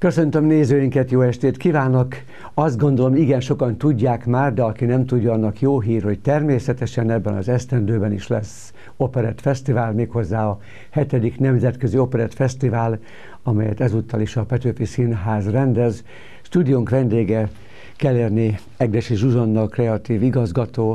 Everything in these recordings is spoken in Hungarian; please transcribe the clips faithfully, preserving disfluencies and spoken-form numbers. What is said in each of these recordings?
Köszöntöm nézőinket, jó estét kívánok! Azt gondolom, igen sokan tudják már, de aki nem tudja, annak jó hír, hogy természetesen ebben az esztendőben is lesz Operett Fesztivál, méghozzá a hetedik Nemzetközi Operett Fesztivál, amelyet ezúttal is a Petőfi Színház rendez. Stúdiónk vendége Kellerné Egressy Zsuzsanna, kreatív igazgató,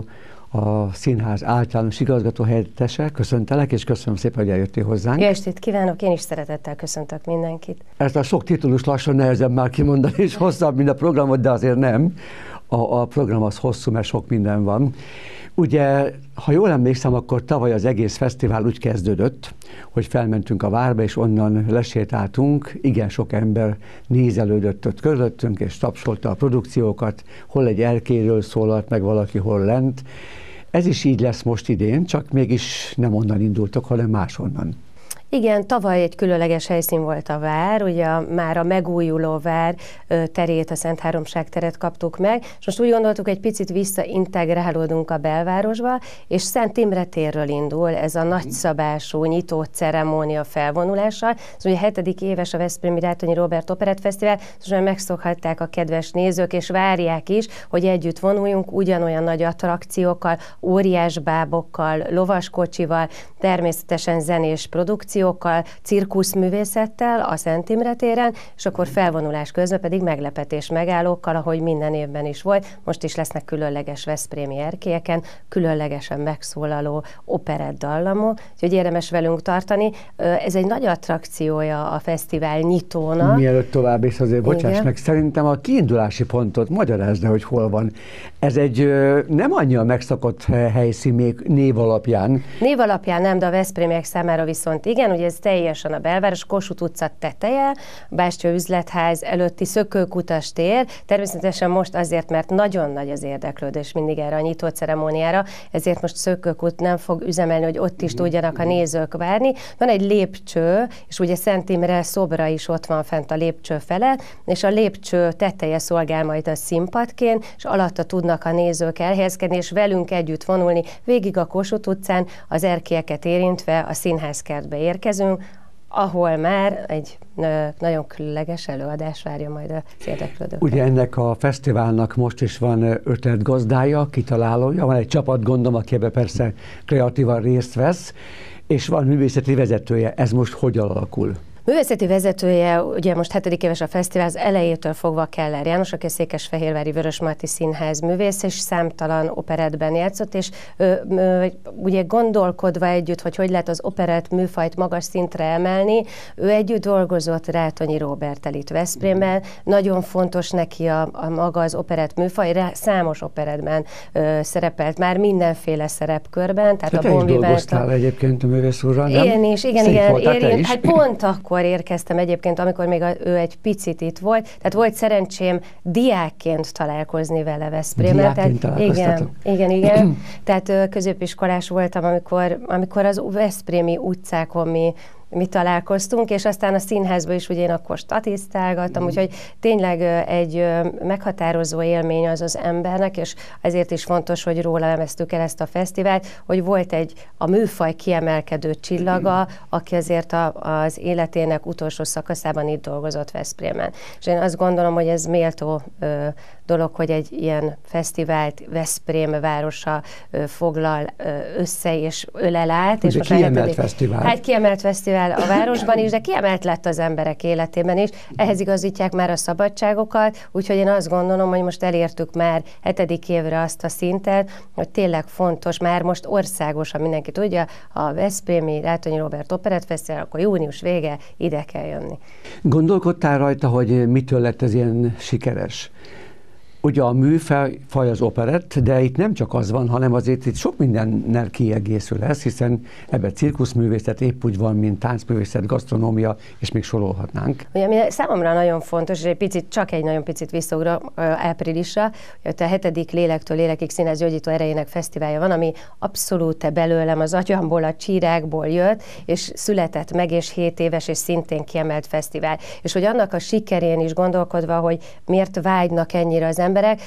a színház általános igazgató helyettese. Köszöntelek, és köszönöm szépen, hogy eljöttél hozzánk. Jó estét kívánok, én is szeretettel köszöntök mindenkit. Ezt a sok titulus lassan nehezebb már kimondani, és hosszabb, mint a programot, de azért nem. A, a program az hosszú, mert sok minden van. Ugye, ha jól emlékszem, akkor tavaly az egész fesztivál úgy kezdődött, hogy felmentünk a várba, és onnan lesétáltunk. Igen sok ember nézelődött ott körülöttünk, és tapsolta a produkciókat, hol egy erkélyről szólalt meg valaki, hol lent. Ez is így lesz most idén, csak mégis nem onnan indultok, hanem máshonnan. Igen, tavaly egy különleges helyszín volt a vár, ugye már a megújuló vár terét, a Szent Háromság teret kaptuk meg, és most úgy gondoltuk, egy picit visszaintegrálódunk a belvárosba, és Szent Imre térről indul ez a nagyszabású nyitó ceremónia felvonulással. Ez ugye a hetedik éves a Veszprémi Rátonyi Róbert Operett Fesztivál, és már megszokhatták a kedves nézők, és várják is, hogy együtt vonuljunk ugyanolyan nagy attrakciókkal, óriás bábokkal, lovaskocsival, természetesen zenés produkció, cirkuszművészettel a Szent Imre téren, és akkor felvonulás közben pedig meglepetés megállókkal, ahogy minden évben is volt. Most is lesznek különleges veszprémi erkélyeken, különlegesen megszólaló operett dallamok, úgyhogy érdemes velünk tartani. Ez egy nagy attrakciója a fesztivál nyitónak. Mielőtt tovább, és azért bocsáss meg, szerintem a kiindulási pontot magyarázd, hogy hol van. Ez egy nem annyira megszokott helyszín még név alapján. Név alapján nem, de a veszprémiek számára viszont igen. Ugye ez teljesen a belváros, Kossuth utca teteje, Bástya üzletház előtti Szökőkutas tér. Természetesen most azért, mert nagyon nagy az érdeklődés mindig erre a nyitó ceremóniára, ezért most Szökőkút nem fog üzemelni, hogy ott is tudjanak a nézők várni. Van egy lépcső, és ugye Szent Imre szobra is ott van fent a lépcső felett, és a lépcső teteje szolgál majd a színpadként, és alatta tudnak a nézők elhelyezkedni, és velünk együtt vonulni végig a Kossuth utcán, az erkélyeket érintve a színházkertbe érkezünk, ahol már egy nagyon különleges előadás várja majd az érdeklődőket. Ugye ennek a fesztiválnak most is van ötletgazdája, kitalálója, van egy csapat, gondom, aki ebbe persze kreatívan részt vesz, és van művészeti vezetője. Ez most hogy alakul? Művészeti vezetője, ugye most hetedik éves a fesztivál, az elejétől fogva Keller János, aki a Székesfehérvári Vörösmarty Színház művész, és számtalan operettben játszott, és ö, ö, ugye gondolkodva együtt, hogy hogy lehet az operett műfajt magas szintre emelni, ő együtt dolgozott Rátonyi Róberttel itt Veszprémben, nagyon fontos neki a, a maga az operett műfaj, rá, számos operettben ö, szerepelt már mindenféle szerepkörben. Tehát te a is dolgoztál a... egyébként a művész úrral, nem? Én is, igen, igen, érint, hát pont akkor érkeztem egyébként, amikor még a, ő egy picit itt volt. Tehát volt szerencsém diákként találkozni vele Veszprémben. Diákként találkoztatok? Igen, igen, igen. Tehát középiskolás voltam, amikor, amikor az veszprémi utcákon mi mi találkoztunk, és aztán a színházban is ugye én akkor statisztálgattam, mm. úgyhogy tényleg egy meghatározó élmény az az embernek, és ezért is fontos, hogy róla neveztük el ezt a fesztivált, hogy volt egy a műfaj kiemelkedő csillaga, mm. aki azért a, az életének utolsó szakaszában itt dolgozott Veszprémen. És én azt gondolom, hogy ez méltó ö, dolog, hogy egy ilyen fesztivált Veszprém városa ö, foglal ö, össze és ölel át. Ugye és kiemelt hetedik, fesztivál. Hát kiemelt fesztivál a városban is, de kiemelt lett az emberek életében is. Ehhez igazítják már a szabadságokat, úgyhogy én azt gondolom, hogy most elértük már hetedik évre azt a szintet, hogy tényleg fontos, már most országosan mindenki tudja, a Veszprémi Rátonyi Róbert Operett Fesztivál, akkor június vége, ide kell jönni. Gondolkodtál rajta, hogy mitől lett ez ilyen sikeres? Ugye a műfaj az operett, de itt nem csak az van, hanem azért itt sok mindennel kiegészül ez, hiszen ebben cirkuszművészet épp úgy van, mint táncművészet, gasztronómia, és még sorolhatnánk. Ugye, ami számomra nagyon fontos, és egy picit, csak egy nagyon picit visszaugra áprilisra, hogy a hetedik Lélektől Lélekig Színház Gyógyító Erejének fesztiválja van, ami abszolút belőlem az agyamból, a csírákból jött, és született meg, és hét éves, és szintén kiemelt fesztivál. És hogy annak a sikerén is gondolkodva, hogy miért vágynak ennyire az ember, emberek,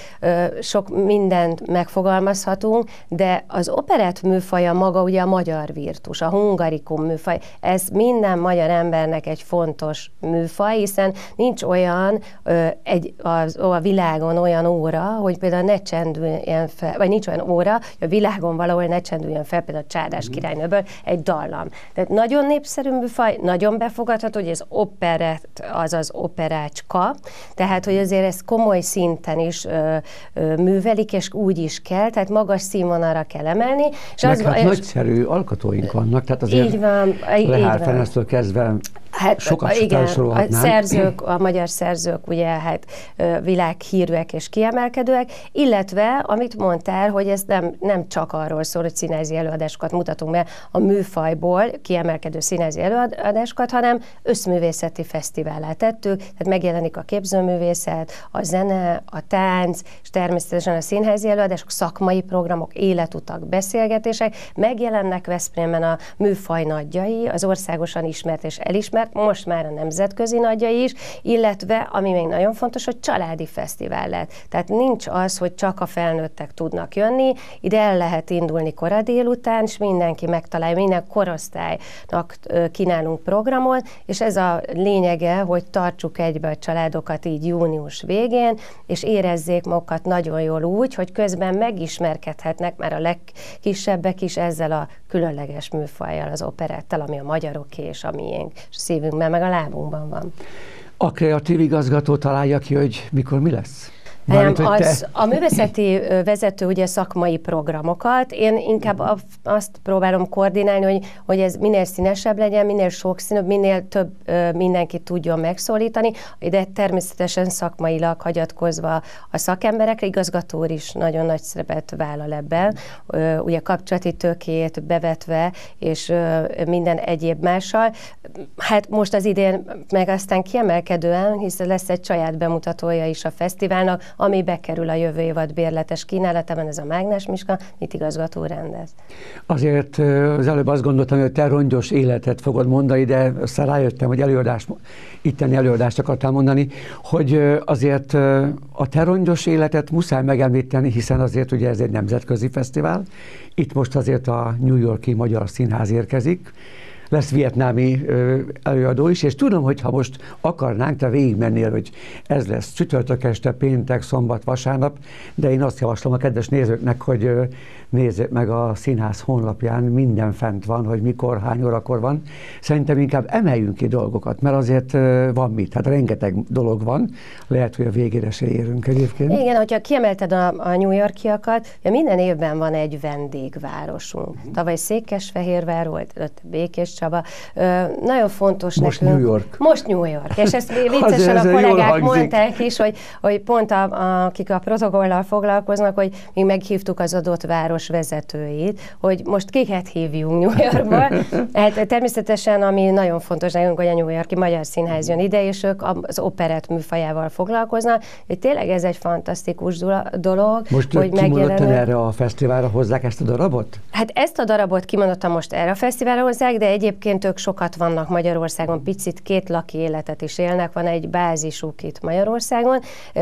sok mindent megfogalmazhatunk, de az operett műfaja maga ugye a magyar virtus, a hungarikum műfaj, ez minden magyar embernek egy fontos műfaj, hiszen nincs olyan egy, az, a világon olyan óra, hogy például ne csendüljen fel, vagy nincs olyan óra, hogy a világon valahol ne csendüljen fel, például a Csárdás királynőből egy dallam. Tehát nagyon népszerű műfaj, nagyon befogadható, hogy ez operett, azaz operácska, tehát hogy azért ezt komoly szinten is ö, ö, művelik, és úgy is kell, tehát magas színvonalra kell emelni. És Meg az, hát és, nagyszerű alkotóink vannak, tehát azért így van, Lehár Ferenctől kezdve hát, sokat igen, a szerzők, a magyar szerzők ugye hát világhírűek és kiemelkedőek, illetve amit mondtál, hogy ez nem, nem csak arról szól, hogy színházi előadásokat mutatunk be a műfajból, kiemelkedő színházi előadásokat, hanem összművészeti fesztiválá tettük, tehát megjelenik a képzőművészet, a zene, a tánc, és természetesen a színházi előadások, szakmai programok, életutak, beszélgetések, megjelennek Veszprémben a műfaj nagyjai, az országosan ismert és elismert, most már a nemzetközi nagyjai is, illetve, ami még nagyon fontos, hogy családi fesztivál lett. Tehát nincs az, hogy csak a felnőttek tudnak jönni, ide el lehet indulni kora délután, és mindenki megtalálja, minden korosztálynak kínálunk programot, és ez a lényege, hogy tartsuk egybe a családokat így június végén, és érezzék magukat nagyon jól úgy, hogy közben megismerkedhetnek már a legkisebbek is ezzel a különleges műfajjal, az operettel, ami a magyaroké és a miénk, és a szívünkben, meg a lábunkban van. A kreatív igazgató találja ki, hogy mikor mi lesz? Nem, az, a művészeti vezető ugye szakmai programokat, én inkább azt próbálom koordinálni, hogy, hogy ez minél színesebb legyen, minél sokszínűbb, minél több mindenkit tudjon megszólítani, de természetesen szakmailag hagyatkozva a szakemberekre, igazgató is nagyon nagy szerepet vállal ebben, ugye kapcsolati tőkét bevetve, és minden egyéb mással. Hát most az idén meg aztán kiemelkedően, hiszen lesz egy saját bemutatója is a fesztiválnak, ami bekerül a jövő évad bérletes kínálatában, ez a Mágnes Miska, mit igazgató rendez. Azért az előbb azt gondoltam, hogy te rongyos életet fogod mondani, de aztán rájöttem, hogy előadást, itteni előadást akartál mondani, hogy azért a te rongyos életet muszáj megemlíteni, hiszen azért ugye ez egy nemzetközi fesztivál. Itt most azért a New York-i Magyar Színház érkezik, lesz vietnámi előadó is, és tudom, hogy ha most akarnánk, te végigmennél, hogy ez lesz csütörtök este, péntek, szombat, vasárnap, de én azt javaslom a kedves nézőknek, hogy nézzék meg a színház honlapján, minden fent van, hogy mikor, hány órakor van. Szerintem inkább emeljünk ki dolgokat, mert azért van mit, hát rengeteg dolog van, lehet, hogy a végére se érünk egyébként. Igen, hogyha kiemelted a, a New Yorkiakat, minden évben van egy vendégvárosunk. Tavaly Székesfehérvár volt, előtte Békéscsaba. Ö, nagyon fontos most nekünk. New York. Most New York. És ezt viccesen a kollégák mondták is, hogy, hogy pont a, a, akik a protokollal foglalkoznak, hogy mi meghívtuk az adott város vezetőit, hogy most kiket hívjunk New Yorkba. Hát természetesen, ami nagyon fontos nekünk, hogy a New York-i Magyar Színház jön ide, és ők az operett műfajával foglalkoznak. Hogy tényleg ez egy fantasztikus dolog. Most hogy kimondottan erre a fesztiválra hozzák ezt a darabot? Hát ezt a darabot kimondottan most erre a fesztiválra hozzák, de egyébként ők sokat vannak Magyarországon, picit két laki életet is élnek, van egy bázisuk itt Magyarországon,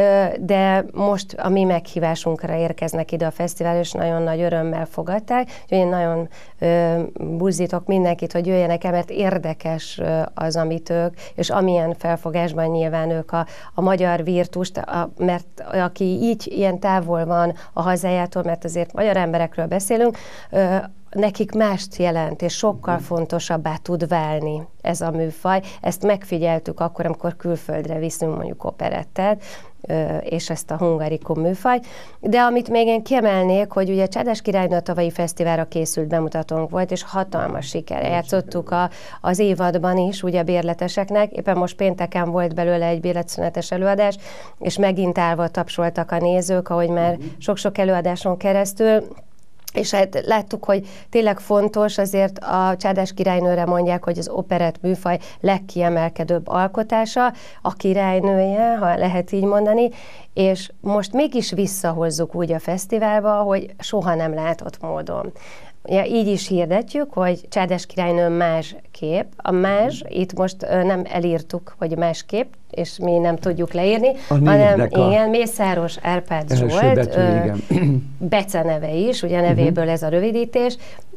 de most a mi meghívásunkra érkeznek ide a fesztiválra, és nagyon nagy örömmel fogadták, úgyhogy én nagyon ö, buzdítok mindenkit, hogy jöjjenek el, mert érdekes ö, az, amit ők, és amilyen felfogásban nyilván ők a, a magyar virtust, a, mert aki így ilyen távol van a hazájától, mert azért magyar emberekről beszélünk, ö, nekik mást jelent, és sokkal fontosabbá tud válni ez a műfaj. Ezt megfigyeltük akkor, amikor külföldre viszünk mondjuk operettet, és ezt a hungarikum műfajt. De amit még én kiemelnék, hogy ugye Csárdás királynő a tavalyi fesztiválra készült bemutatónk volt, és hatalmas sikerre játszottuk a, az évadban is, ugye a bérleteseknek. Éppen most pénteken volt belőle egy bérletszünetes előadás, és megint állva tapsoltak a nézők, ahogy már sok-sok előadáson keresztül. És hát láttuk, hogy tényleg fontos, azért a Csárdás királynőre mondják, hogy az operett műfaj legkiemelkedőbb alkotása, a királynője, ha lehet így mondani, és most mégis visszahozzuk úgy a fesztiválba, hogy soha nem látott módon. Ja, így is hirdetjük, hogy Csárdás királynő más kép. A más, itt most nem elírtuk, hogy más kép, és mi nem tudjuk leírni, a hanem a... igen, Mészáros Árpád Zsolt, betű, Bece neve is, ugye nevéből uh-huh. ez a rövidítés,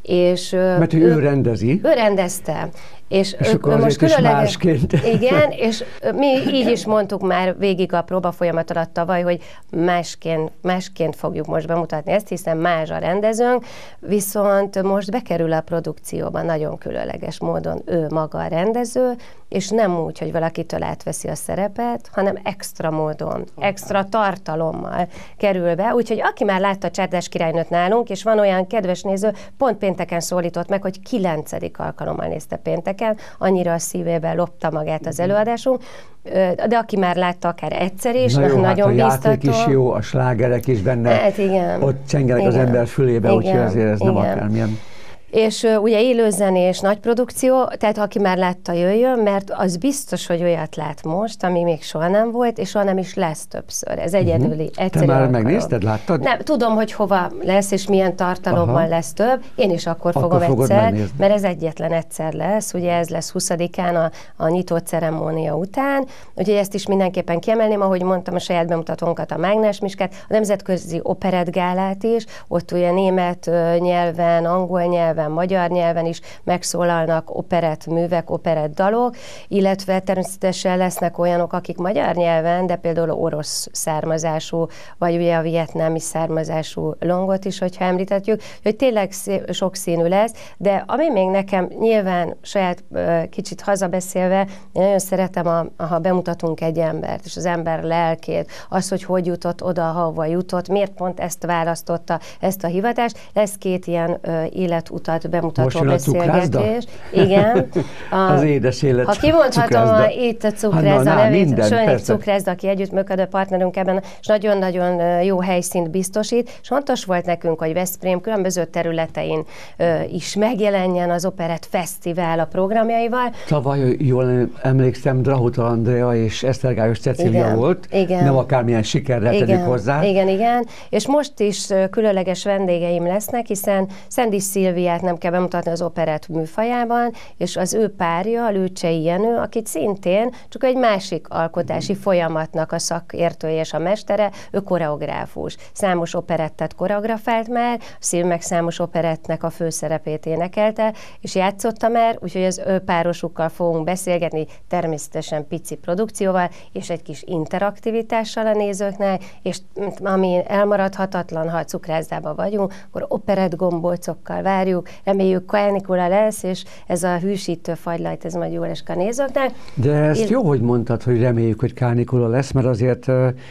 és mert ő, ő rendezi. Ő rendezte. És, és akkor most különleges másként. Igen, és mi így is mondtuk már végig a próba folyamat alatt tavaly, hogy másként, másként fogjuk most bemutatni ezt, hiszen más a rendezőnk, viszont most bekerül a produkcióban nagyon különleges módon ő maga a rendező, és nem úgy, hogy valakitől átveszi a szerepet, hanem extra módon, extra tartalommal kerül be. Úgyhogy aki már látta a Csárdás királynőt nálunk, és van olyan kedves néző, pont pénteken szólított meg, hogy kilencedik alkalommal nézte pénteken, annyira a szívében lopta magát az előadásunk, de aki már látta akár egyszer is, Na jó, nagyon hát a biztató. játék is jó, a slágerek is benne, hát igen. ott csengenek igen. az ember fülébe, úgyhogy azért ez igen. nem akármilyen. És uh, ugye élőzenés nagy produkció, tehát aki már látta, jöjjön, mert az biztos, hogy olyat lát most, ami még soha nem volt, és soha nem is lesz többször. Ez egyedüli, uh-huh. egyszerű Te már alkalom. megnézted, láttad? Nem, tudom, hogy hova lesz, és milyen tartalommal Aha. lesz több. Én is akkor, akkor fogom egyszer, megnézni. Mert ez egyetlen egyszer lesz. Ugye ez lesz huszadikán a, a nyitó ceremónia után. Úgyhogy ezt is mindenképpen kiemelném, ahogy mondtam, a saját bemutatónkat, a Mágnes Miskát, a Nemzetközi Operettgálát is, ott ugye német nyelven, angol nyelven, magyar nyelven is megszólalnak operett művek, operett dalok, illetve természetesen lesznek olyanok, akik magyar nyelven, de például orosz származású, vagy ugye a vietnámi származású longot is, hogyha említetjük, hogy tényleg sokszínű lesz, de ami még nekem nyilván saját kicsit hazabeszélve, én nagyon szeretem, a, ha bemutatunk egy embert, és az ember lelkét, az, hogy hogy jutott oda, hova jutott, miért pont ezt választotta, ezt a hivatást, lesz két ilyen ö, életutat bemutató beszélgetés. Igen. A, az édes élet. Ha kimondhatom, a, itt a Cukrászda nevét, Sölni Cukrászda, aki együttműködő partnerünk ebben, és nagyon-nagyon jó helyszínt biztosít, és fontos volt nekünk, hogy Veszprém különböző területein ö, is megjelenjen az Operett Fesztivál a programjaival. Tavaly, jól emlékszem, Drahuta Andrea és Esztergályos Cecília igen, volt, igen. nem akármilyen sikerre tegyük hozzá. Igen, igen, és most is különleges vendégeim lesznek, hiszen Szendis Szilviát nem kell bemutatni az operett műfajában, és az ő párja, Lőcsei Jenő, akit szintén csak egy másik alkotási folyamatnak a szakértője és a mestere, ő koreográfus. Számos operettet koreografált már, Szilvi meg számos operettnek a főszerepét énekelte, és játszotta már, úgyhogy az ő párosukkal fogunk beszélgetni, természetesen pici produkcióval, és egy kis interaktivitással a nézőknél, és ami elmaradhatatlan, ha a Cukrászdában vagyunk, akkor operett gombócokkal várjuk, reméljük kánikula lesz, és ez a hűsítő fagylajt, ez majd jól esik a nézőknek. De ezt jó, hogy mondtad, hogy reméljük, hogy kánikula lesz, mert azért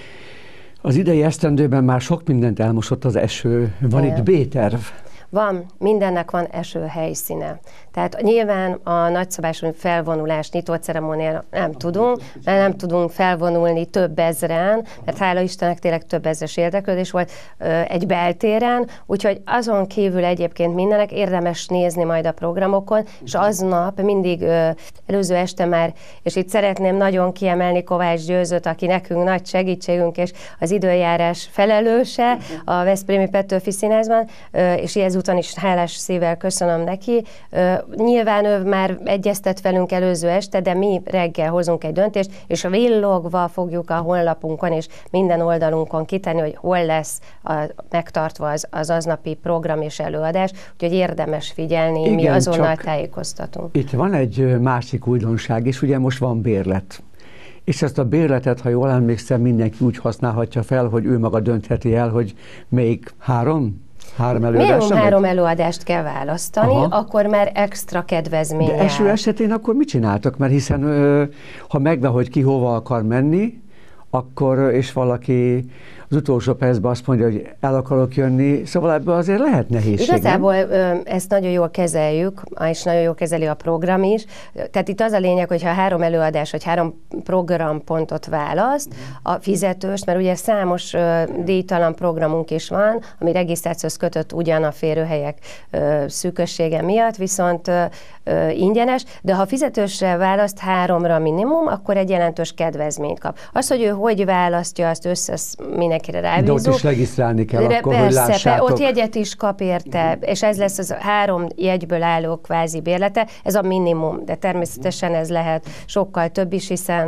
az idei esztendőben már sok mindent elmosott az eső. Van igen. itt B-terv. Van, mindennek van eső helyszíne. Tehát nyilván a nagyszabású felvonulás, nyitó ceremóniára nem tudunk, mert nem tudunk felvonulni több ezren, mert hála Istennek tényleg több ezres érdeklődés volt ö, egy beltéren, úgyhogy azon kívül egyébként mindenek érdemes nézni majd a programokon, és aznap mindig ö, előző este már, és itt szeretném nagyon kiemelni Kovács Győzőt, aki nekünk nagy segítségünk, és az időjárás felelőse a Veszprémi Petőfi Színházban, ö, és ezúton is hálás szívvel köszönöm neki. Ö, Nyilván ő már egyeztet velünk előző este, de mi reggel hozunk egy döntést, és villogva fogjuk a honlapunkon és minden oldalunkon kitenni, hogy hol lesz a, megtartva az, az aznapi program és előadás, úgyhogy érdemes figyelni, igen, mi azonnal tájékoztatunk. Itt van egy másik újdonság is, ugye most van bérlet. És ezt a bérletet, ha jól emlékszem, mindenki úgy használhatja fel, hogy ő maga döntheti el, hogy még három? Három előadást? Minimum három előadást kell választani, aha. akkor már extra kedvezmény. De eső esetén akkor mit csináltak? Mert hiszen ha megvan, hogy ki hova akar menni, akkor, és valaki az utolsó percben azt mondja, hogy el akarok jönni, szóval ebből azért lehet nehézség. Igazából nem? Ezt nagyon jól kezeljük, és nagyon jól kezeli a program is. Tehát itt az a lényeg, hogyha három előadás, vagy három programpontot választ, a fizetős, mert ugye számos uh, díjtalan programunk is van, ami regisztrációhoz kötött ugyan a férőhelyek uh, szűkössége miatt, viszont uh, uh, ingyenes, de ha fizetősre választ háromra minimum, akkor egy jelentős kedvezményt kap. Az, hogy ő hogy választja, azt össze mindenkire rábízunk. De ott is regisztrálni kell de akkor, persze, hogy lássátok. Ott jegyet is kap érte, és ez lesz az három jegyből álló kvázi bérlete, ez a minimum, de természetesen ez lehet sokkal több is, hiszen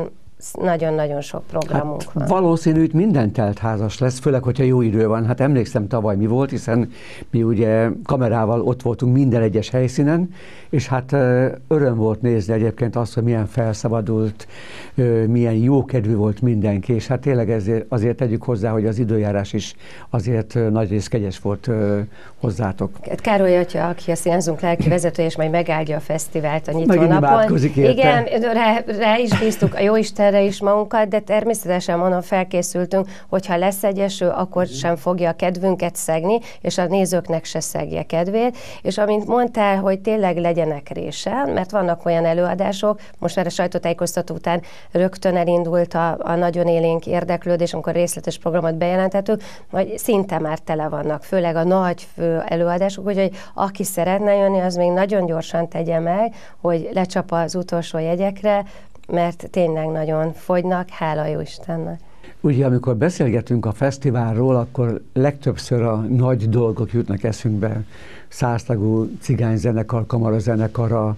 nagyon-nagyon sok programunk hát van. Valószínű, hogy minden teltházas lesz, főleg, hogyha jó idő van. Hát emlékszem tavaly mi volt, hiszen mi ugye kamerával ott voltunk minden egyes helyszínen, és hát öröm volt nézni egyébként azt, hogy milyen felszabadult, milyen jókedvű volt mindenki, és hát tényleg ezért, azért tegyük hozzá, hogy az időjárás is azért nagyrészt kegyes volt hozzátok. Károly atya, aki a Színházunk lelki vezető, és majd megáldja a fesztivált a nyitó Megint napon. Igen, érte. rá, rá is bíztuk a Jóistenre is magunkat, de természetesen mondom, felkészültünk, hogyha lesz egy eső, akkor sem fogja a kedvünket szegni, és a nézőknek se szegje kedvét. És amint mondtál, hogy tényleg legyenek résen, mert vannak olyan előadások, most már a sajtótájékoztató után rögtön elindult a, a nagyon élénk érdeklődés, amikor részletes programot bejelentettük, vagy szinte már tele vannak, főleg a nagy fő előadások, úgyhogy aki szeretne jönni, az még nagyon gyorsan tegye meg, hogy lecsap az utolsó jegyekre, mert tényleg nagyon fogynak, hála jó Istennek. Ugye, amikor beszélgetünk a fesztiválról, akkor legtöbbször a nagy dolgok jutnak eszünkbe. Száztagú cigányzenekar, kamarazenekar, a,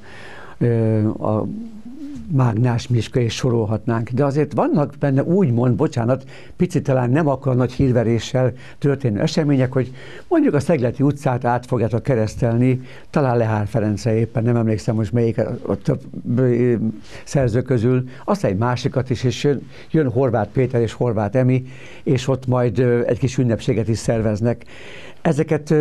a Mágnás Miska, és sorolhatnánk. De azért vannak benne úgymond, bocsánat, picit talán nem akkor nagy hírveréssel történő események, hogy mondjuk a Szegleti utcát át fogjátok keresztelni, talán Lehár Ferencre éppen, nem emlékszem most melyik a több szerző közül, aztán egy másikat is, és jön, jön Horváth Péter és Horváth Emi, és ott majd egy kis ünnepséget is szerveznek. Ezeket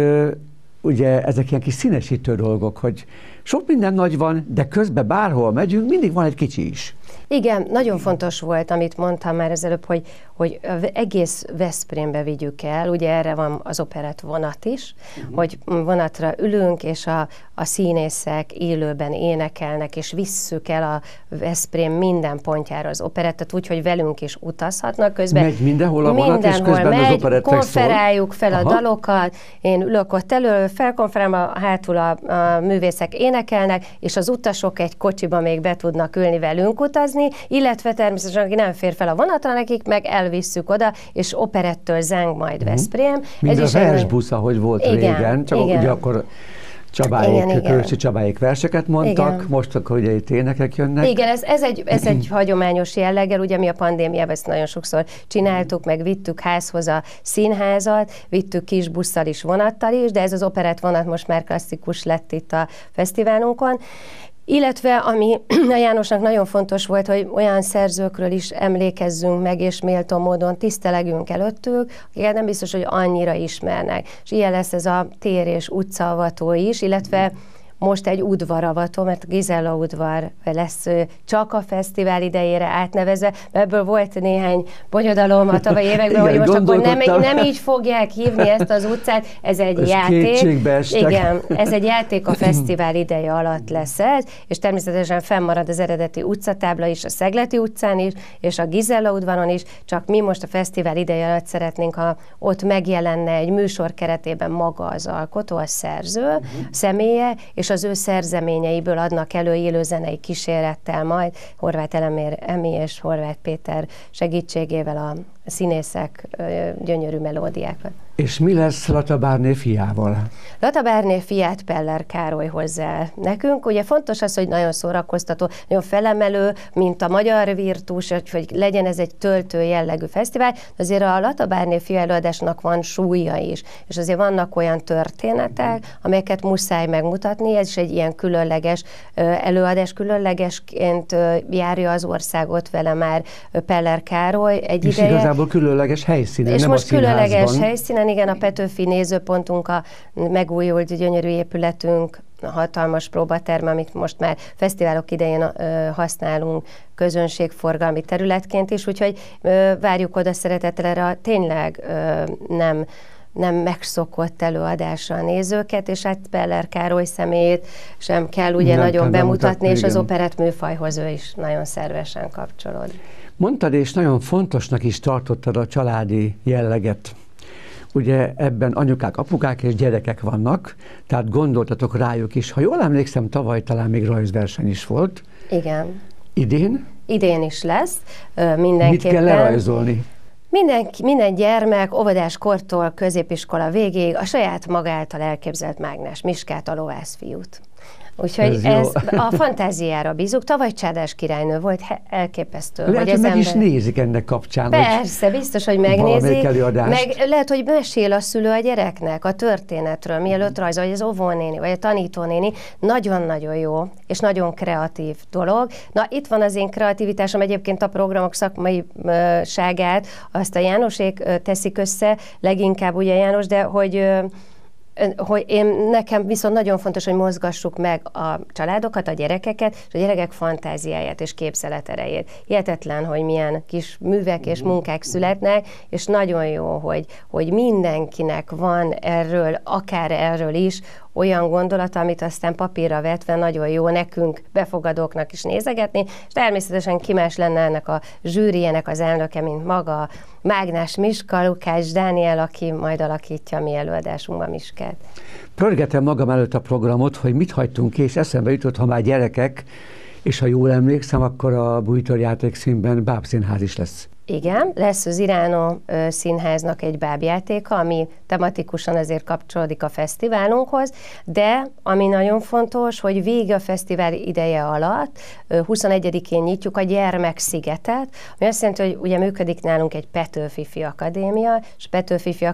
ugye, ezek ilyen kis színesítő dolgok, hogy sok minden nagy van, de közben bárhol megyünk, mindig van egy kicsi is. Igen, nagyon fontos volt, amit mondtam már ezelőbb, hogy, hogy egész Veszprémbe vigyük el, ugye erre van az operett vonat is, uh-huh. hogy vonatra ülünk, és a, a színészek élőben énekelnek, és visszük el a Veszprém minden pontjára az operettet, úgyhogy velünk is utazhatnak közben. Megy mindenhol a vonat, mindenhol és közben megy, az operettek szól. konferáljuk fel Aha. a dalokat, én ülök ott elő, felkonferálom, a hátul a, a művészek énekelnek, és az utasok egy kocsiba még be tudnak ülni velünk utazni, illetve természetesen, aki nem fér fel a vonatra, nekik meg elvisszük oda, és operettől zeng majd uh-huh. Veszprém. Mint Ez a versbusz, ahogy volt igen, régen, csak igen. ugye akkor Csabáék, igen, Kőrösi Csabáék verseket mondtak, igen. most akkor ugye itt énekek jönnek. Igen, ez, ez, egy, ez egy hagyományos jelleggel, ugye mi a pandémiában ezt nagyon sokszor csináltuk, meg vittük házhoz a színházat, vittük kis busszal is, vonattal is, de ez az operett vonat most már klasszikus lett itt a fesztiválunkon. Illetve, ami a Jánosnak nagyon fontos volt, hogy olyan szerzőkről is emlékezzünk meg, és méltó módon tisztelegünk előttük, akiket nem biztos, hogy annyira ismernek. És ilyen lesz ez a tér és utcaavató is, illetve most egy udvaravató, mert a Gizella udvar lesz csak a fesztivál idejére átnevezve, ebből volt néhány bonyodalom a tavalyi években, hogy most akkor nem, nem így fogják hívni ezt az utcát, ez egy ez játék. Igen, ez egy játék a fesztivál ideje alatt lesz ez, és természetesen fennmarad az eredeti utcatábla is a Szegleti utcán is, és a Gizella udvaron is, csak mi most a fesztivál ideje alatt szeretnénk, ha ott megjelenne egy műsor keretében maga az alkotó, a szerző, uh-huh. személye, és az ő szerzeményeiből adnak elő élőzenei kísérettel majd Horváth Elemér Emi és Horváth Péter segítségével a színészek gyönyörű melódiákat. És mi lesz Latabárné fiával? Latabárné fiát Peller Károly hozzá nekünk. Ugye fontos az, hogy nagyon szórakoztató, nagyon felemelő, mint a magyar virtus, hogy, hogy legyen ez egy töltő jellegű fesztivál, de azért a Latabárné fia előadásnak van súlya is, és azért vannak olyan történetek, amelyeket muszáj megmutatni, ez is egy ilyen különleges előadás, különlegesként járja az országot vele már Peller Károly egy és ideje. Igazából különleges helyszínen, és nem most a különleges helyszínen, igen, a Petőfi nézőpontunk, a megújult gyönyörű épületünk, a hatalmas próbaterm, amit most már fesztiválok idején ö, használunk közönségforgalmi területként is, úgyhogy ö, várjuk oda szeretettel erre a tényleg ö, nem nem megszokott előadásra a nézőket, és hát Peller Károly személyét sem kell ugye nem nagyon kell bemutatni, bemutatni, és igen. az operett műfajhoz ő is nagyon szervesen kapcsolódik. Mondtad, és nagyon fontosnak is tartottad a családi jelleget. Ugye ebben anyukák, apukák és gyerekek vannak, tehát gondoltatok rájuk is. Ha jól emlékszem, tavaly talán még rajzverseny is volt. Igen. Idén? Idén is lesz, mindenképpen. Mit kell lerajzolni? Minden, minden gyermek óvodás kortól középiskola végéig a saját magáltal elképzelt Mágnás Miskát, a lovászfiút. Úgyhogy ez, ez a fantáziára bízunk. Tavaly Csádás királynő volt, elképesztő. Lehet, hogy, hogy meg ember... is nézik ennek kapcsán. Persze, hogy biztos, hogy megnézik. Meg lehet, hogy mesél a szülő a gyereknek a történetről, mielőtt rajzol, vagy az óvónéni, vagy a tanítónéni. Nagyon-nagyon jó, és nagyon kreatív dolog. Na, itt van az én kreativitásom, egyébként a programok szakmaiságát, azt a Jánosék teszik össze, leginkább ugye János, de hogy... hogy én, nekem viszont nagyon fontos, hogy mozgassuk meg a családokat, a gyerekeket, és a gyerekek fantáziáját és képzeleterejét. Hihetetlen, hogy milyen kis művek és munkák születnek, és nagyon jó, hogy, hogy mindenkinek van erről, akár erről is, olyan gondolata, amit aztán papírra vetve nagyon jó nekünk, befogadóknak is nézegetni, és természetesen ki más lenne ennek a zsűriének az elnöke, mint maga Mágnás Miska, Lukács Dániel, aki majd alakítja a mi előadásunkban Miskát. Pörgetem magam előtt a programot, hogy mit hagytunk ki, és eszembe jutott, ha már gyerekek, és ha jól emlékszem, akkor a Bújtorjátékszínben bábszínház is lesz. Igen, lesz az Iránó Színháznak egy bábjátéka, ami tematikusan azért kapcsolódik a fesztiválunkhoz, de ami nagyon fontos, hogy végig a fesztivál ideje alatt, huszonegyedikén nyitjuk a Gyermekszigetet, ami azt jelenti, hogy ugye működik nálunk egy Petőfi Akadémia, és Petőfi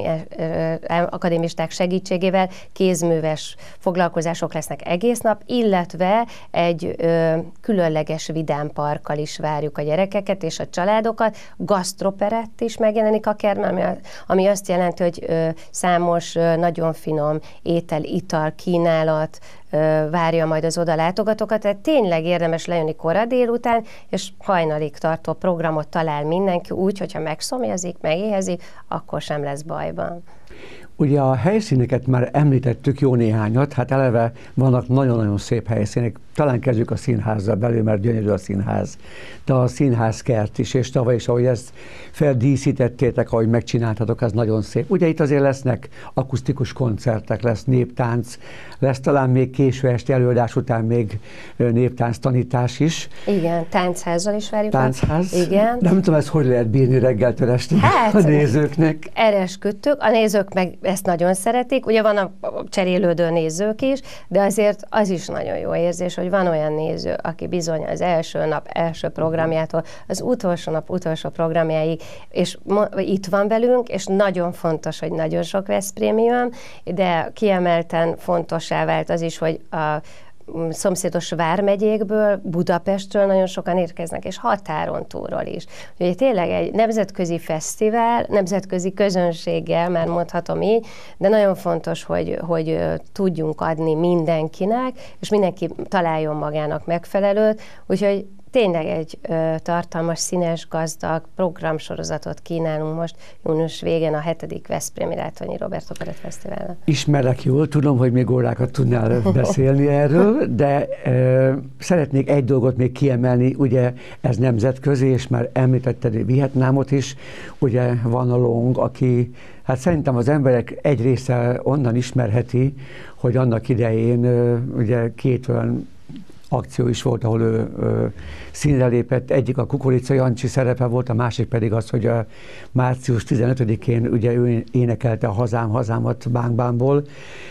akadémisták segítségével kézműves foglalkozások lesznek egész nap, illetve egy ö, különleges vidámparkkal is várjuk a gyerekeket és a családokat. Gasztroperett is megjelenik a kertben, ami, ami azt jelenti, hogy ö, számos, ö, nagyon finom étel, ital, kínálat ö, várja majd az oda látogatókat, tehát tényleg érdemes lejönni kora délután, és hajnalig tartó programot talál mindenki úgy, hogyha megszomjazik, megéhezik, akkor sem lesz bajban. Ugye a helyszíneket már említettük jó néhányat, hát eleve vannak nagyon-nagyon szép helyszínek. Talán kezdjük a színházzal belül, mert gyönyörű a színház. De a színházkert is, és tavaly is, ahogy ezt feldíszítettétek, ahogy megcsináltatok, az nagyon szép. Ugye itt azért lesznek akusztikus koncertek, lesz néptánc, lesz talán még késő esti előadás után még néptánc tanítás is. Igen, táncházzal is várjuk. Táncház? Igen. De nem tudom, ezt hogy lehet bírni reggeltől estig hát, a nézőknek. Erre esküdtük, a nézők meg ezt nagyon szeretik, ugye van a cserélődő nézők is, de azért az is nagyon jó érzés, hogy van olyan néző, aki bizony az első nap első programjától az utolsó nap utolsó programjáig, és itt van velünk, és nagyon fontos, hogy nagyon sok veszprémium, de kiemelten fontossá vált az is, hogy a szomszédos vármegyékből, Budapestről nagyon sokan érkeznek, és határon túlról is. Ugye tényleg egy nemzetközi fesztivál, nemzetközi közönséggel, már mondhatom így, de nagyon fontos, hogy, hogy tudjunk adni mindenkinek, és mindenki találjon magának megfelelőt, úgyhogy tényleg egy ö, tartalmas, színes, gazdag programsorozatot kínálunk most június végén a hetedik Veszprémi Látonyi Robert Operett Fesztiválon. Ismerlek jól, tudom, hogy még órákat tudnál beszélni erről, de ö, szeretnék egy dolgot még kiemelni, ugye ez nemzetközi, és már említetted Vietnámot is, ugye Van Long, aki, hát szerintem az emberek egy része onnan ismerheti, hogy annak idején ö, ugye két olyan akció is volt, ahol ő ö, színre lépett. Egyik a Kukorica Jancsi szerepe volt, a másik pedig az, hogy a március tizenötödikén ugye ő énekelte a Hazám, hazámat Bang Bangból,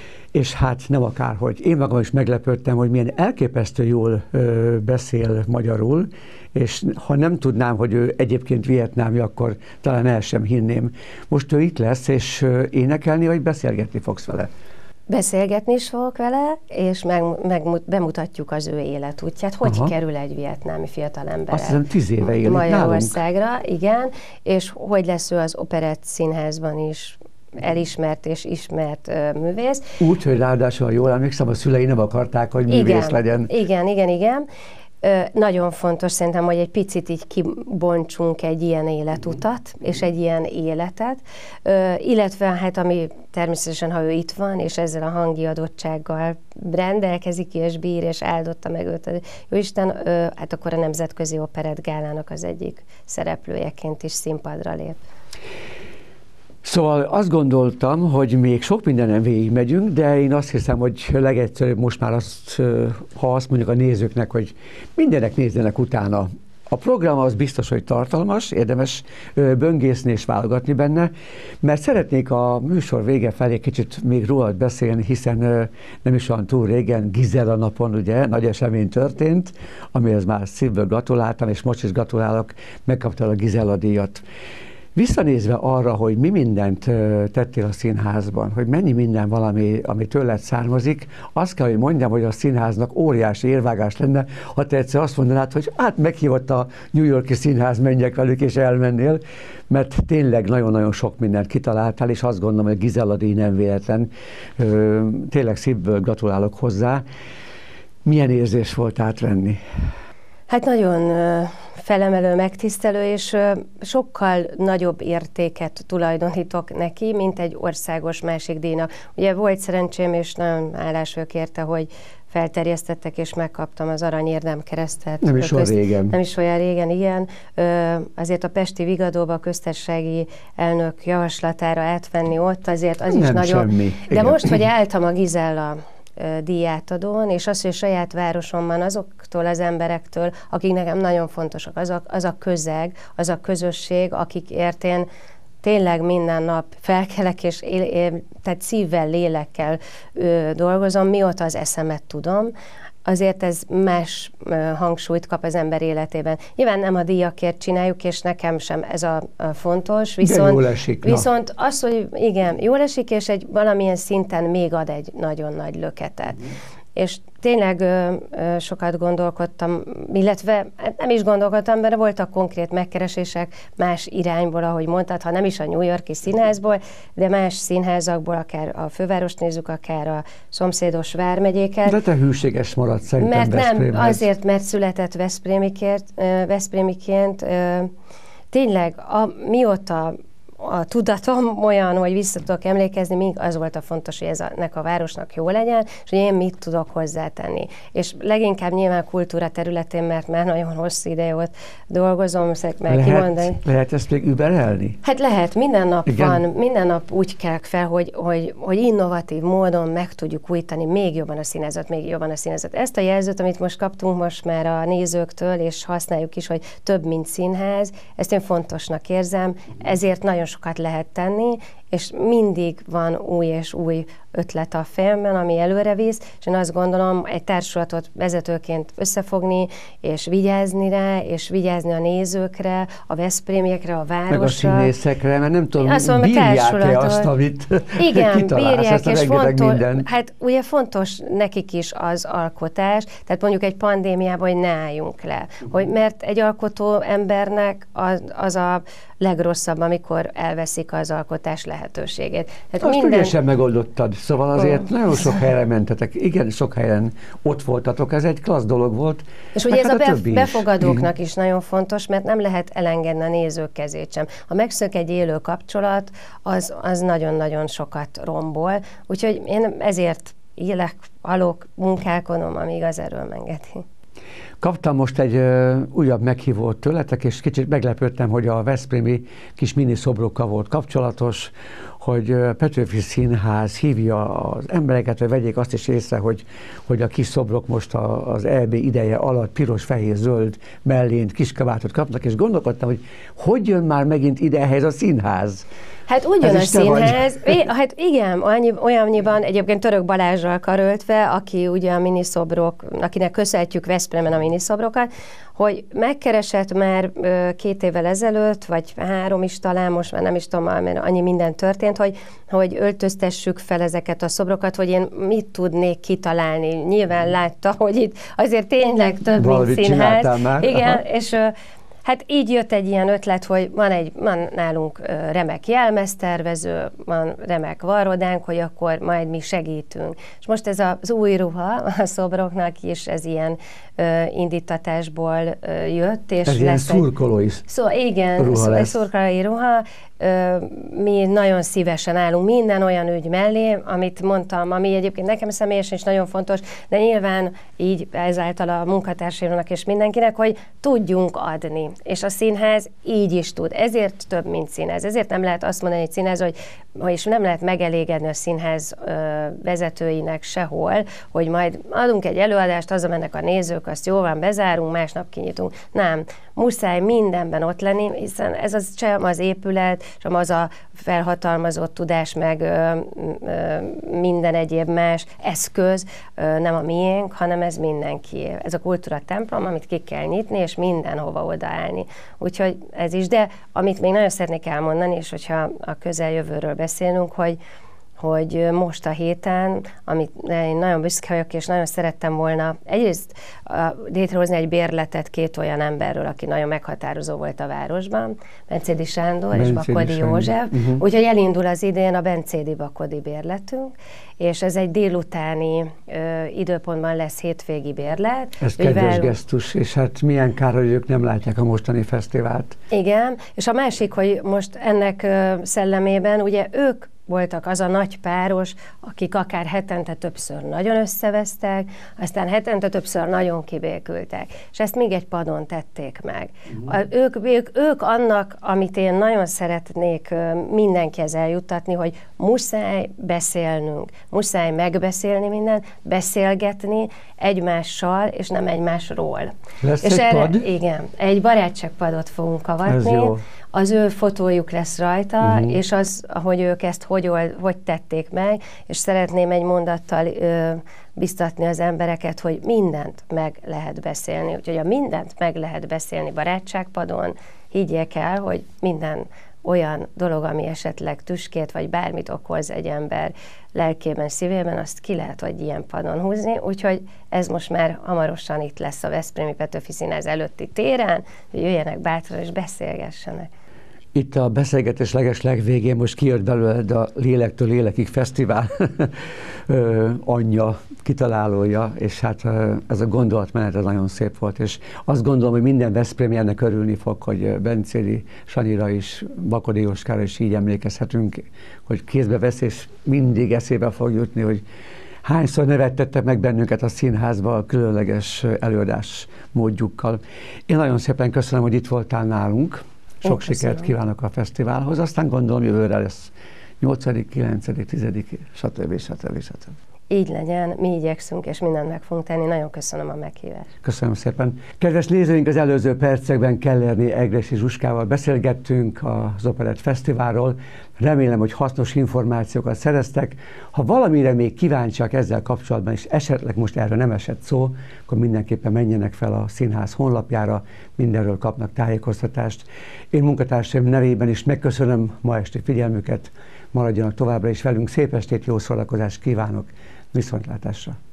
és hát nem akárhogy. Én magam is meglepődtem, hogy milyen elképesztő jól ö, beszél magyarul, és ha nem tudnám, hogy ő egyébként vietnámi, akkor talán el sem hinném. Most ő itt lesz, és ö, énekelni, vagy beszélgetni fogsz vele? Beszélgetni is fogok vele, és meg, meg, bemutatjuk az ő életútját, hogy Aha. kerül egy vietnámi fiatalember Azt hiszem tíz éve él Magyarországra, igen, és hogy lesz ő az Operett Színházban is elismert és ismert uh, művész. Úgy, hogy ráadásul, ha jól emlékszem, a szülei nem akarták, hogy művész igen, legyen. Igen, igen, igen. Ö, nagyon fontos szerintem, hogy egy picit így kibontsunk egy ilyen életutat, és egy ilyen életet, ö, illetve hát ami természetesen, ha ő itt van, és ezzel a hangi adottsággal rendelkezik, és bír, és áldotta meg őt a Jóisten, ö, hát akkor a Nemzetközi Operett Gálának az egyik szereplőjeként is színpadra lép. Szóval azt gondoltam, hogy még sok mindenen végigmegyünk, de én azt hiszem, hogy legegyszerűbb most már azt, ha azt mondjuk a nézőknek, hogy mindenek nézzenek utána A program az biztos, hogy tartalmas, érdemes böngészni és válogatni benne, mert szeretnék a műsor vége felé kicsit még rólad beszélni, hiszen nem is olyan túl régen, Gizella napon ugye nagy esemény történt, amihez már szívből gratuláltam, és most is gratulálok, megkaptál a Gizella díjat. Visszanézve arra, hogy mi mindent tettél a színházban, hogy mennyi minden valami, ami tőled származik, azt kell, hogy mondjam, hogy a színháznak óriási érvágás lenne, ha te egyszer azt mondanád, hogy hát meghívott a New York-i színház, menjek velük és elmennél, mert tényleg nagyon-nagyon sok mindent kitaláltál, és azt gondolom, hogy Gizella díj nem véletlen. Tényleg szívből gratulálok hozzá. Milyen érzés volt átvenni? Hát nagyon felemelő, megtisztelő, és sokkal nagyobb értéket tulajdonítok neki, mint egy országos másik díjnak. Ugye volt szerencsém, és nagyon hálás vagyok érte, hogy felterjesztettek, és megkaptam az Arany Érdemkeresztet. Nem is olyan régen. Nem is olyan régen, igen. Azért a pesti Vigadóba a köztársasági elnök javaslatára átvenni ott, azért az nem is nagyon... Semmi. De igen. Most, hogy álltam a Gizella díjátadón, és az, hogy saját városomban azoktól az emberektől, akik nekem nagyon fontosak, az a, az a közeg, az a közösség, akikért én tényleg minden nap felkelek, és él, él, tehát szívvel, lélekkel ö, dolgozom, mióta az eszemet tudom, azért ez más ö, hangsúlyt kap az ember életében. Nyilván nem a díjakért csináljuk, és nekem sem ez a, a fontos, viszont, de jól esik, viszont az, hogy igen, jól esik, és egy valamilyen szinten még ad egy nagyon nagy löketet. Mm. És tényleg ö, ö, sokat gondolkodtam, illetve nem is gondolkodtam, mert voltak konkrét megkeresések más irányból, ahogy mondtad, ha nem is a New York-i színházból, de más színházakból, akár a fővárost nézzük, akár a szomszédos vármegyéket. De te hűséges maradsz szerintem Mert nem, Veszprémhez. Azért, mert született Veszprémiként, Veszprémiként tényleg a, mióta a tudatom olyan, hogy vissza tudok emlékezni, még az volt a fontos, hogy ennek a városnak jó legyen, és hogy én mit tudok hozzátenni. És leginkább nyilván kultúra területén, mert már nagyon hosszú ideje ott dolgozom, szeretném lehet, kimondani. Lehet ezt még überelni? Hát lehet, minden nap Igen. van, minden nap úgy kelek fel, hogy, hogy, hogy innovatív módon meg tudjuk újítani még jobban a színházat, még jobban a színházat. Ezt a jelzőt, amit most kaptunk most már a nézőktől, és használjuk is, hogy több, mint színház, ezt én fontosnak érzem, ezért nagyon sokat lehet tenni, és mindig van új és új ötlet a fejemben, ami előre visz, és én azt gondolom, egy társulatot vezetőként összefogni, és vigyázni rá, és vigyázni a nézőkre, a veszprémiekre, a városra. Meg a színészekre, mert nem tudom, mondom, bírják-e azt, amit igen, kitalálsz, ezt a és fontos, minden. Hát ugye fontos nekik is az alkotás, tehát mondjuk egy pandémiában, hogy ne álljunk le. Hogy, mert egy alkotó embernek az, az a legrosszabb, amikor elveszik az alkotás lehetőségét. Tehát azt minden... ügyesen megoldottad, szóval azért oh. nagyon sok helyre mentetek, igen, sok helyen ott voltatok, ez egy klassz dolog volt. És ugye ez hát a, a befogadóknak is. is nagyon fontos, mert nem lehet elengedni a nézők kezét sem. Ha megszök egy élő kapcsolat, az, az nagyon-nagyon sokat rombol, úgyhogy én ezért élek, halok, munkálkodom, amíg az erőm engedi. Kaptam most egy ö, újabb meghívót tőletek, és kicsit meglepődtem, hogy a veszprémi kis miniszobrokkal volt kapcsolatos, hogy Petőfi Színház hívja az embereket, hogy vegyék azt is észre, hogy, hogy a kis szobrok most a, az é bé ideje alatt piros, fehér, zöld mellényt, kiskabátot kapnak, és gondolkodtam, hogy hogy jön már megint ide ehhez a színház? Hát úgy jön a színház, é, hát igen, annyi, olyanyiban egyébként Török Balázsral karöltve, aki ugye a miniszobrok, akinek köszönhetjük Veszprémen a miniszobrokat, hogy megkeresett már ö, két évvel ezelőtt, vagy három is talán, most már nem is tudom, mert annyi minden történt, hogy, hogy öltöztessük fel ezeket a szobrokat, hogy én mit tudnék kitalálni. Nyilván látta, hogy itt azért tényleg több, valamit mint színház. már. Igen, Aha. és ö, hát így jött egy ilyen ötlet, hogy van, egy, van nálunk remek jelmeztervező, van remek varrodánk, hogy akkor majd mi segítünk. És most ez az új ruha a szobroknak is, ez ilyen ö, indítatásból ö, jött. És ez lesz ilyen szurkolói egy, szó, igen, ruha lesz. szurkolói ruha. Ö, mi nagyon szívesen állunk minden olyan ügy mellé, amit mondtam, ami egyébként nekem személyesen is nagyon fontos, de nyilván így ezáltal a munkatársaimnak és mindenkinek, hogy tudjunk adni. És a színház így is tud. Ezért több, mint színház. Ezért nem lehet azt mondani, hogy színház, hogy és nem lehet megelégedni a színház ö, vezetőinek sehol, hogy majd adunk egy előadást, hazamennek a nézők, azt jó van, bezárunk, másnap kinyitunk. Nem. Muszáj mindenben ott lenni, hiszen ez az, sem az épület, sem az a felhatalmazott tudás, meg ö, ö, minden egyéb más eszköz, ö, nem a miénk, hanem ez mindenki. Ez a kultúra templom, amit ki kell nyitni, és mindenhova odaállni. Úgyhogy ez is, de amit még nagyon szeretnék elmondani, és hogyha a közeljövőről beszélünk, hogy hogy most a héten, amit én nagyon büszke vagyok, és nagyon szerettem volna egyrészt létrehozni egy bérletet két olyan emberről, aki nagyon meghatározó volt a városban, Bencédi Sándor Bencédi és Bakodi Sándor. József. Uh-huh. Úgyhogy elindul az idén a Bencédi Bakodi bérletünk, és ez egy délutáni ö, időpontban lesz hétvégi bérlet. Ez kedves várunk... gesztus, és hát milyen kár, hogy ők nem látják a mostani fesztivált. Igen, és a másik, hogy most ennek ö, szellemében ugye ők voltak az a nagy páros, akik akár hetente többször nagyon összevesztek, aztán hetente többször nagyon kibékültek. És ezt még egy padon tették meg. Uh-huh. Ők, ők, ők annak, amit én nagyon szeretnék mindenkihez eljuttatni, hogy muszáj beszélnünk, muszáj megbeszélni mindent, beszélgetni egymással, és nem egymásról. Lesz és egy erre, pad? Igen, egy barátságpadot fogunk avatni. Az ő fotójuk lesz rajta, uh-huh. és az, hogy ők ezt hogy, old, hogy tették meg, és szeretném egy mondattal ö, biztatni az embereket, hogy mindent meg lehet beszélni. Úgyhogy a mindent meg lehet beszélni barátságpadon, higgyék el, hogy minden olyan dolog, ami esetleg tüskét, vagy bármit okoz egy ember lelkében, szívében, azt ki lehet, hogy ilyen padon húzni. Úgyhogy ez most már hamarosan itt lesz a Veszprémi Petőfi Színház előtti téren, hogy jöjjenek bátran és beszélgessenek. Itt a beszélgetés legesleg végén most kijött belőled a Lélektől Lélekig Fesztivál anyja, kitalálója, és hát ez a gondolatmenet ez nagyon szép volt, és azt gondolom, hogy minden veszprémi ennek örülni fog, hogy Bencédi Sanyira is, Bakodi Jóskára is így emlékezhetünk, hogy kézbe vesz, és mindig eszébe fog jutni, hogy hányszor nevettettek meg bennünket a színházba a különleges előadás módjukkal. Én nagyon szépen köszönöm, hogy itt voltál nálunk. Sok sikert kívánok a fesztiválhoz, aztán gondolom jövőre lesz nyolcadik, kilencedik, tizedik, stb. stb. stb. Így legyen, mi igyekszünk, és mindent meg fogunk tenni. Nagyon köszönöm a meghívást. Köszönöm szépen. Kedves nézőink, az előző percekben Kellerné Egressy Zsuskával beszélgettünk az Operett Fesztiválról. Remélem, hogy hasznos információkat szereztek. Ha valamire még kíváncsiak ezzel kapcsolatban, és esetleg most erről nem esett szó, akkor mindenképpen menjenek fel a színház honlapjára, mindenről kapnak tájékoztatást. Én munkatársaim nevében is megköszönöm ma esti figyelmüket, maradjanak továbbra is velünk, szép estét, jó szórakozást kívánok, viszontlátásra!